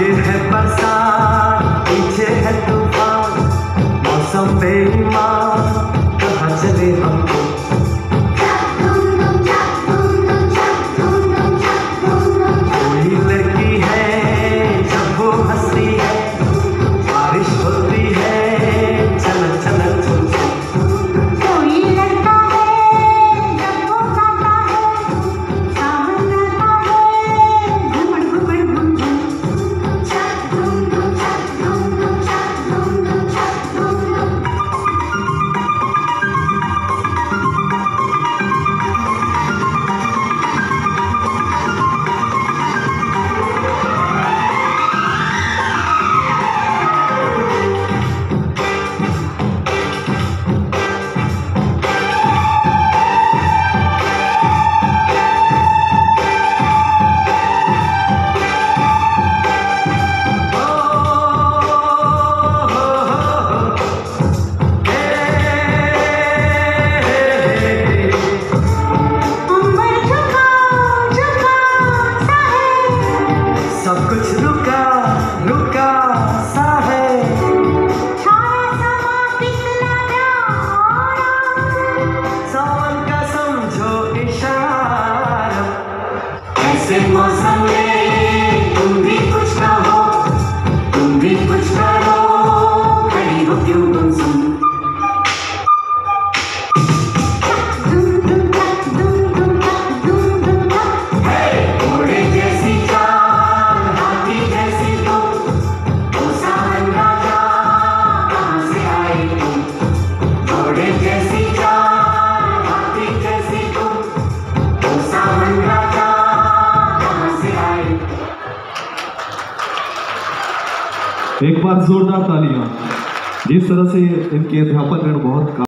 आगे है बरसात, पीछे है तूफान, मौसम बेईमान, कहाँ चले हमको। कोई लड़की है जब वो हंसती है, बारिश होती है, चलन चलन चुन चुन। कोई लड़का है जब वो गाता है, सावन आता है, घुमड़ घुमड़ घुम झुम। चक धूम धूम चक धूम धूम चक धूम धूम चक धूम धूम। सब कुछ रुका रुका सा है, सावन का समझो इशारा। ऐसे मौसम में तुम भी कुछ कहो, तुम भी कुछ करो, खड़ी हो क्यों गुमसुम। एक बार जोरदार तालियां। जिस तरह से इनके अध्यापक बहुत